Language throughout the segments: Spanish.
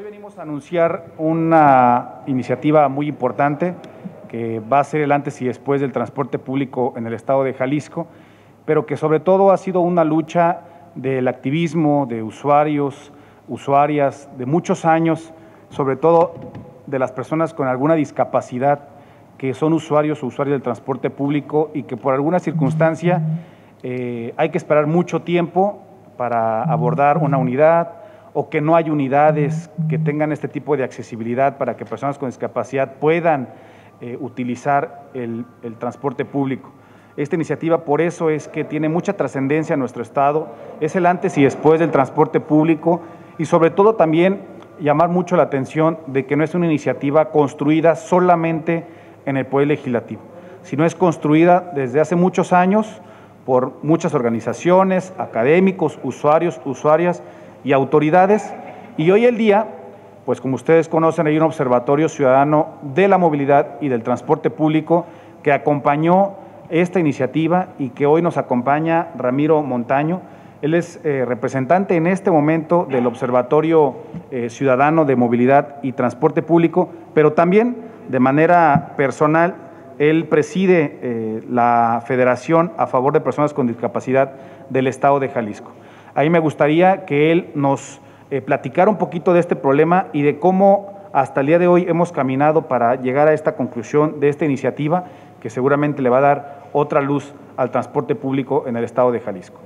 venimos a anunciar una iniciativa muy importante que va a ser el antes y después del transporte público en el estado de Jalisco, pero que sobre todo ha sido una lucha del activismo de usuarios, usuarias de muchos años, sobre todo de las personas con alguna discapacidad que son usuarios o usuarias del transporte público y que por alguna circunstancia hay que esperar mucho tiempo para abordar una unidad, o que no hay unidades que tengan este tipo de accesibilidad para que personas con discapacidad puedan utilizar el transporte público. Esta iniciativa por eso es que tiene mucha trascendencia en nuestro estado, es el antes y después del transporte público y sobre todo también llamar mucho la atención de que no es una iniciativa construida solamente en el Poder Legislativo, sino es construida desde hace muchos años por muchas organizaciones, académicos, usuarios, usuarias y autoridades, y hoy el día, pues como ustedes conocen, hay un observatorio ciudadano de la movilidad y del transporte público que acompañó esta iniciativa y que hoy nos acompaña Ramiro Montaño. Él es representante en este momento del Observatorio Ciudadano de Movilidad y Transporte Público, pero también de manera personal, él preside la Federación a favor de personas con discapacidad del estado de Jalisco. Ahí me gustaría que él nos platicara un poquito de este problema y de cómo hasta el día de hoy hemos caminado para llegar a esta conclusión de esta iniciativa que seguramente le va a dar otra luz al transporte público en el estado de Jalisco.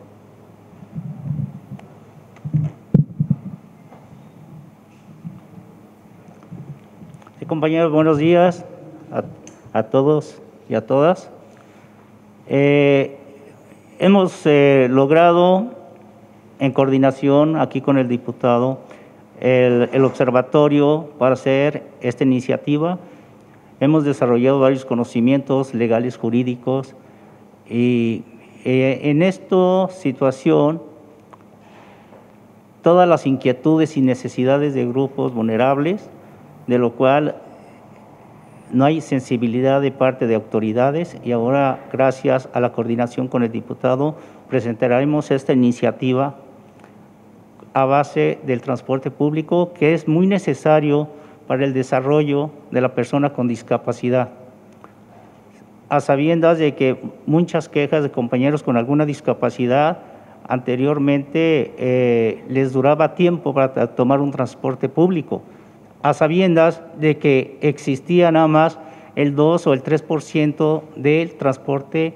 Sí, compañeros, buenos días a todos y a todas. Hemos logrado, en coordinación aquí con el diputado, el observatorio para hacer esta iniciativa. Hemos desarrollado varios conocimientos legales, jurídicos, y en esta situación, todas las inquietudes y necesidades de grupos vulnerables, de lo cual no hay sensibilidad de parte de autoridades, y ahora, gracias a la coordinación con el diputado, presentaremos esta iniciativa a base del transporte público, que es muy necesario para el desarrollo de la persona con discapacidad. A sabiendas de que muchas quejas de compañeros con alguna discapacidad anteriormente les duraba tiempo para tomar un transporte público, a sabiendas de que existía nada más el 2 o el 3% del transporte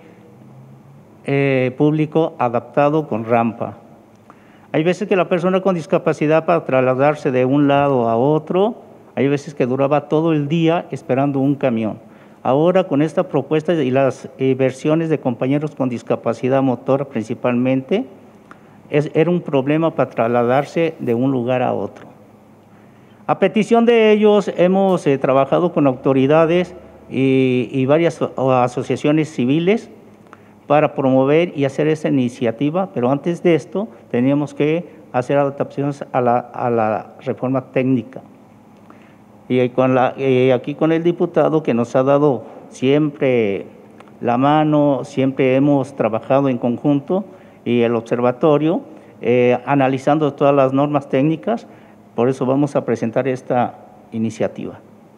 público adaptado con rampa. Hay veces que la persona con discapacidad, para trasladarse de un lado a otro, hay veces que duraba todo el día esperando un camión. Ahora, con esta propuesta y las versiones de compañeros con discapacidad motora principalmente, era un problema para trasladarse de un lugar a otro. A petición de ellos, hemos trabajado con autoridades y varias asociaciones civiles para promover y hacer esa iniciativa, pero antes de esto teníamos que hacer adaptaciones a la reforma técnica. Y aquí con el diputado, que nos ha dado siempre la mano, siempre hemos trabajado en conjunto, y el observatorio, analizando todas las normas técnicas, por eso vamos a presentar esta iniciativa.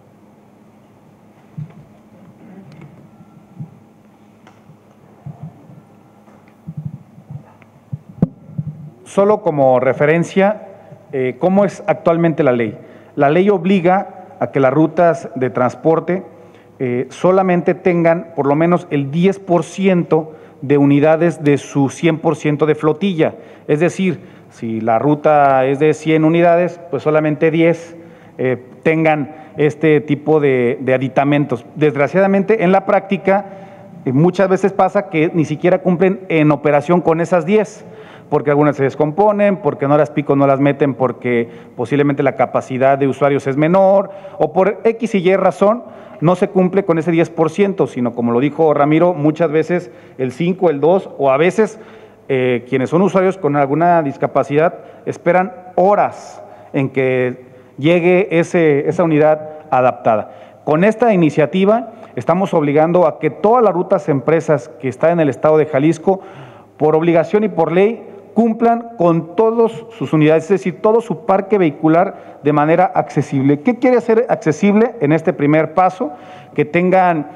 Solo como referencia, ¿cómo es actualmente la ley? La ley obliga a que las rutas de transporte solamente tengan por lo menos el 10% de unidades de su 100% de flotilla. Es decir, si la ruta es de 100 unidades, pues solamente 10 tengan este tipo de aditamentos. Desgraciadamente, en la práctica, muchas veces pasa que ni siquiera cumplen en operación con esas 10, porque algunas se descomponen, porque en horas pico no las meten porque posiblemente la capacidad de usuarios es menor, o por X y Y razón no se cumple con ese 10%, sino como lo dijo Ramiro, muchas veces el 5, el 2, o a veces quienes son usuarios con alguna discapacidad esperan horas en que llegue esa unidad adaptada. Con esta iniciativa estamos obligando a que todas las rutas empresas que están en el estado de Jalisco, por obligación y por ley, cumplan con todas sus unidades, es decir, todo su parque vehicular de manera accesible. ¿Qué quiere hacer accesible en este primer paso? Que tengan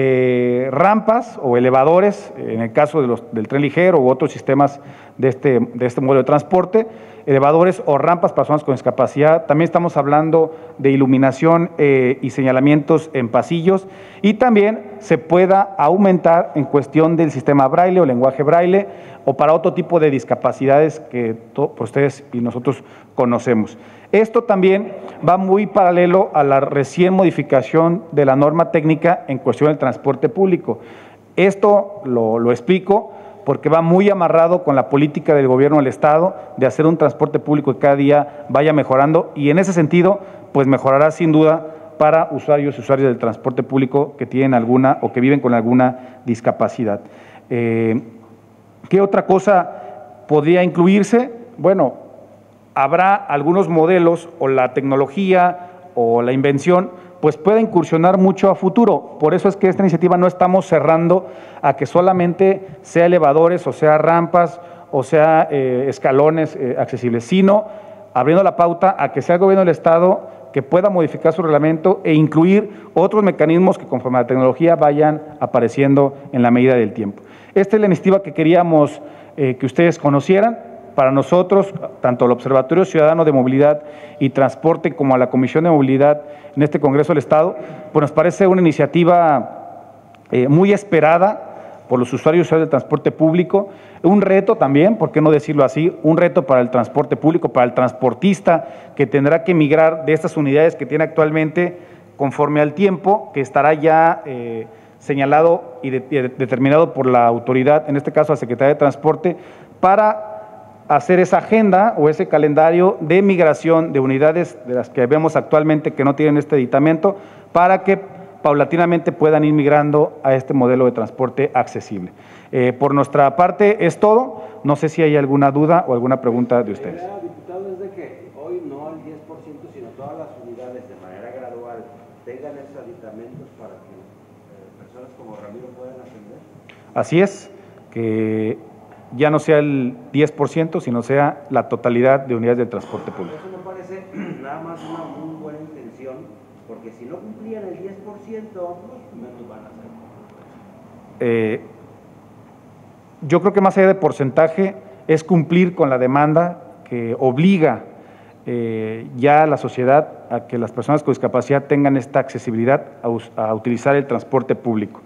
rampas o elevadores, en el caso del tren ligero u otros sistemas de este modelo de transporte, elevadores o rampas para personas con discapacidad. También estamos hablando de iluminación y señalamientos en pasillos, y también se pueda aumentar en cuestión del sistema braille o lenguaje braille o para otro tipo de discapacidades que ustedes y nosotros conocemos. Esto también va muy paralelo a la recién modificación de la norma técnica en cuestión del transporte público. Esto lo explico porque va muy amarrado con la política del gobierno del Estado de hacer un transporte público que cada día vaya mejorando, y en ese sentido, pues mejorará sin duda para usuarios y usuarias del transporte público que tienen alguna o que viven con alguna discapacidad. ¿Qué otra cosa podría incluirse? Bueno, habrá algunos modelos o la tecnología o la invención pues pueda incursionar mucho a futuro. Por eso es que esta iniciativa no estamos cerrando a que solamente sea elevadores o sea rampas o sea escalones accesibles, sino abriendo la pauta a que sea el gobierno del Estado que pueda modificar su reglamento e incluir otros mecanismos que conforme a la tecnología vayan apareciendo en la medida del tiempo. Esta es la iniciativa que queríamos que ustedes conocieran. Para nosotros, tanto el Observatorio Ciudadano de Movilidad y Transporte como a la Comisión de Movilidad en este Congreso del Estado, pues nos parece una iniciativa muy esperada por los usuarios del transporte público, un reto también, ¿por qué no decirlo así? Un reto para el transporte público, para el transportista que tendrá que migrar de estas unidades que tiene actualmente conforme al tiempo que estará ya señalado y determinado por la autoridad, en este caso la Secretaría de Transporte, para hacer esa agenda o ese calendario de migración de unidades de las que vemos actualmente que no tienen este aditamento, para que paulatinamente puedan ir migrando a este modelo de transporte accesible. Por nuestra parte es todo. No sé si hay alguna duda o alguna pregunta de ustedes. La idea, diputado, es de que hoy no al 10%, sino todas las unidades de manera gradual tengan esos aditamentos para que personas como Ramiro puedan ascender. Así es, que ya no sea el 10%, sino sea la totalidad de unidades del transporte público. Eso me parece nada más una muy buena intención, porque si no cumplían el 10%, menos van a hacer. Yo creo que más allá de porcentaje, es cumplir con la demanda que obliga ya a la sociedad a que las personas con discapacidad tengan esta accesibilidad a utilizar el transporte público.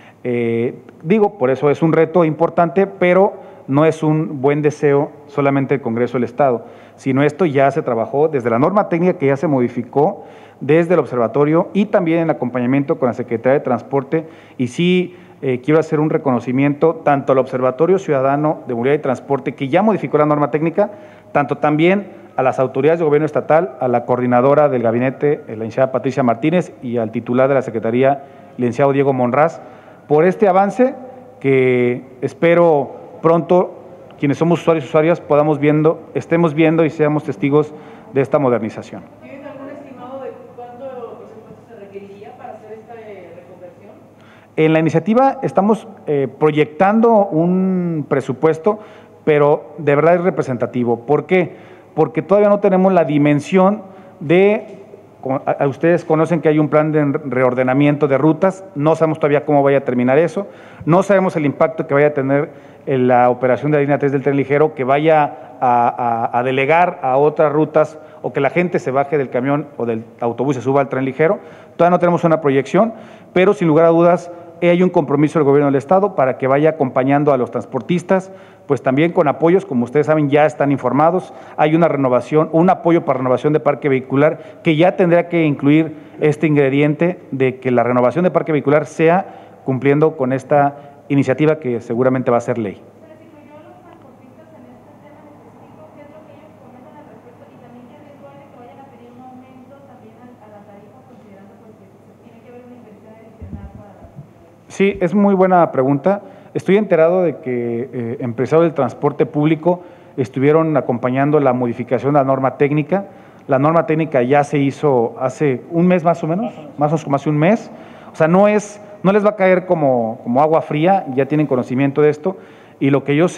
Por eso es un reto importante, pero no es un buen deseo solamente del Congreso del Estado, sino esto ya se trabajó desde la norma técnica que ya se modificó, desde el observatorio y también en acompañamiento con la Secretaría de Transporte. Y sí quiero hacer un reconocimiento tanto al Observatorio Ciudadano de Movilidad y Transporte, que ya modificó la norma técnica, tanto también a las autoridades de gobierno estatal, a la coordinadora del gabinete, la licenciada Patricia Martínez, y al titular de la Secretaría, licenciado Diego Monraz, por este avance que espero pronto quienes somos usuarios y usuarias estemos viendo y seamos testigos de esta modernización. ¿Tienen algún estimado de cuánto presupuesto se requeriría para hacer esta reconversión? En la iniciativa estamos proyectando un presupuesto, pero de verdad es representativo. ¿Por qué? Porque todavía no tenemos la dimensión de... Ustedes conocen que hay un plan de reordenamiento de rutas, no sabemos todavía cómo vaya a terminar eso, no sabemos el impacto que vaya a tener en la operación de la línea 3 del tren ligero, que vaya a delegar a otras rutas o que la gente se baje del camión o del autobús y se suba al tren ligero. Todavía no tenemos una proyección, pero sin lugar a dudas hay un compromiso del gobierno del Estado para que vaya acompañando a los transportistas, pues también con apoyos, como ustedes saben, ya están informados, hay una renovación, un apoyo para renovación de parque vehicular que ya tendrá que incluir este ingrediente de que la renovación de parque vehicular sea cumpliendo con esta iniciativa que seguramente va a ser ley. ¿Se les incluyó a los transportistas en este tema en específico? ¿Qué es lo que ellos comentan al respecto? Y también qué riesgo hay de que vayan a pedir un aumento también a la tarifa, considerando pues, que tiene que haber una inversión adicional para la comunidad. Sí, es muy buena pregunta. Estoy enterado de que empresarios del transporte público estuvieron acompañando la modificación de la norma técnica. La norma técnica ya se hizo hace un mes más o menos, más o menos hace un mes. O sea, no les va a caer como agua fría, ya tienen conocimiento de esto. Y lo que yo sé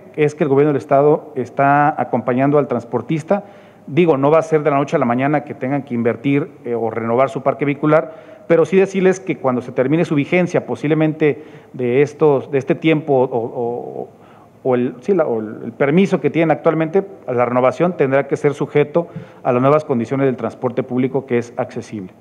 es que el gobierno del estado está acompañando al transportista. Digo, no va a ser de la noche a la mañana que tengan que invertir o renovar su parque vehicular, pero sí decirles que cuando se termine su vigencia, posiblemente de este tiempo o el permiso que tienen actualmente, la renovación tendrá que ser sujeto a las nuevas condiciones del transporte público, que es accesible.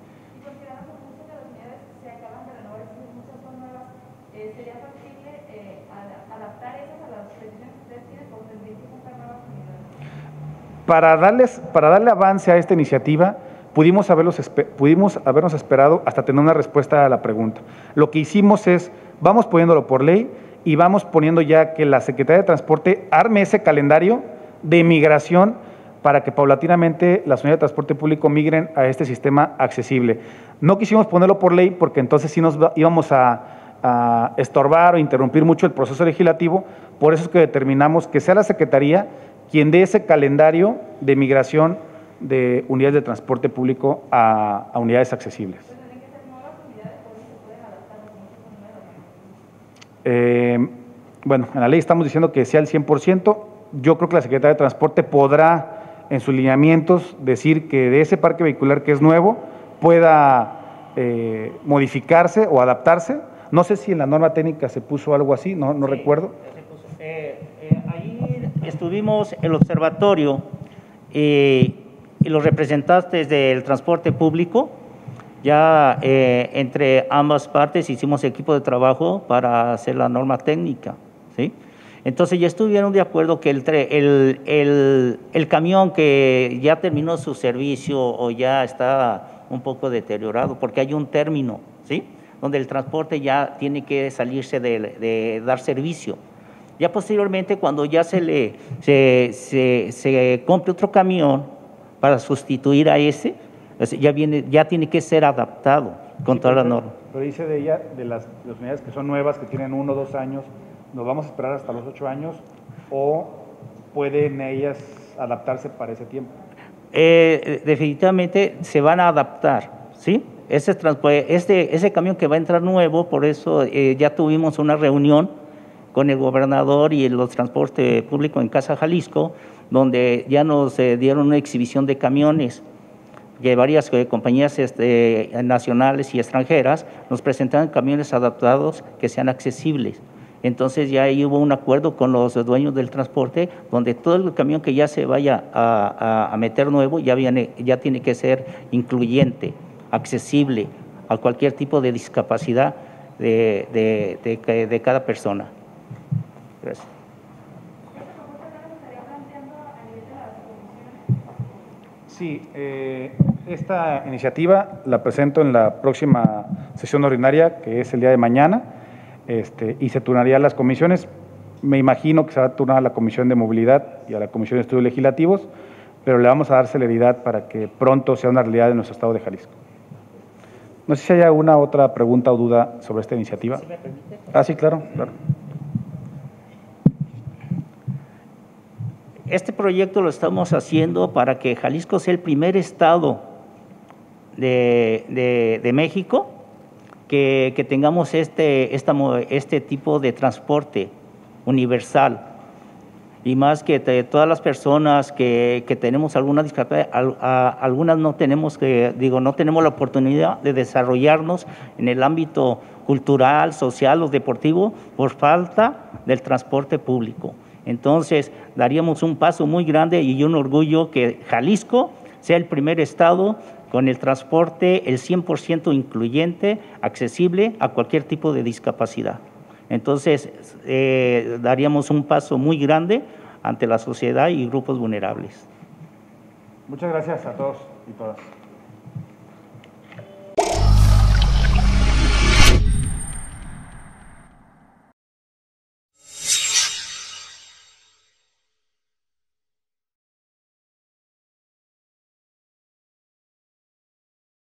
Para darle avance a esta iniciativa, pudimos habernos esperado hasta tener una respuesta a la pregunta. Lo que hicimos es, vamos poniéndolo por ley y vamos poniendo ya que la Secretaría de Transporte arme ese calendario de migración para que paulatinamente las unidades de transporte público migren a este sistema accesible. No quisimos ponerlo por ley porque entonces sí nos íbamos a estorbar o interrumpir mucho el proceso legislativo, por eso es que determinamos que sea la Secretaría quien dé ese calendario de migración de unidades de transporte público a unidades accesibles. Bueno, en la ley estamos diciendo que sea el 100%. Yo creo que la Secretaría de Transporte podrá, en sus lineamientos, decir que de ese parque vehicular que es nuevo pueda modificarse o adaptarse. No sé si en la norma técnica se puso algo así, no sí, recuerdo. Ahí estuvimos el observatorio y los representantes del transporte público. Ya entre ambas partes hicimos equipo de trabajo para hacer la norma técnica, ¿sí? Entonces ya estuvieron de acuerdo que el camión que ya terminó su servicio o ya está un poco deteriorado, porque hay un término, ¿sí?, donde el transporte ya tiene que salirse de dar servicio. Ya posteriormente, cuando ya se compre otro camión para sustituir a ese, ya tiene que ser adaptado con toda la norma. Pero dice de las unidades que son nuevas, que tienen 1 o 2 años, ¿nos vamos a esperar hasta los 8 años o pueden ellas adaptarse para ese tiempo? Definitivamente se van a adaptar, ¿sí? Ese camión que va a entrar nuevo, por eso ya tuvimos una reunión con el gobernador y los transporte público en Casa Jalisco, donde ya nos dieron una exhibición de camiones, que varias compañías nacionales y extranjeras nos presentaron camiones adaptados que sean accesibles. Entonces ya ahí hubo un acuerdo con los dueños del transporte, donde todo el camión que ya se vaya a meter nuevo ya tiene que ser incluyente, accesible a cualquier tipo de discapacidad de cada persona. Gracias. Sí, esta iniciativa la presento en la próxima sesión ordinaria, que es el día de mañana, y se turnaría las comisiones. Me imagino que se va a turnar a la Comisión de Movilidad y a la Comisión de Estudios Legislativos, pero le vamos a dar celeridad para que pronto sea una realidad en nuestro estado de Jalisco. No sé si hay alguna otra pregunta o duda sobre esta iniciativa. ¿Sí me permite? Ah, sí, claro, claro. Este proyecto lo estamos haciendo para que Jalisco sea el primer estado de México que tengamos este tipo de transporte universal, y más que todas las personas que tenemos alguna discapacidad, algunas no tenemos la oportunidad de desarrollarnos en el ámbito cultural, social o deportivo por falta del transporte público. Entonces, daríamos un paso muy grande y un orgullo que Jalisco sea el primer estado con el transporte el 100% incluyente, accesible a cualquier tipo de discapacidad. Entonces, daríamos un paso muy grande ante la sociedad y grupos vulnerables. Muchas gracias a todos y todas.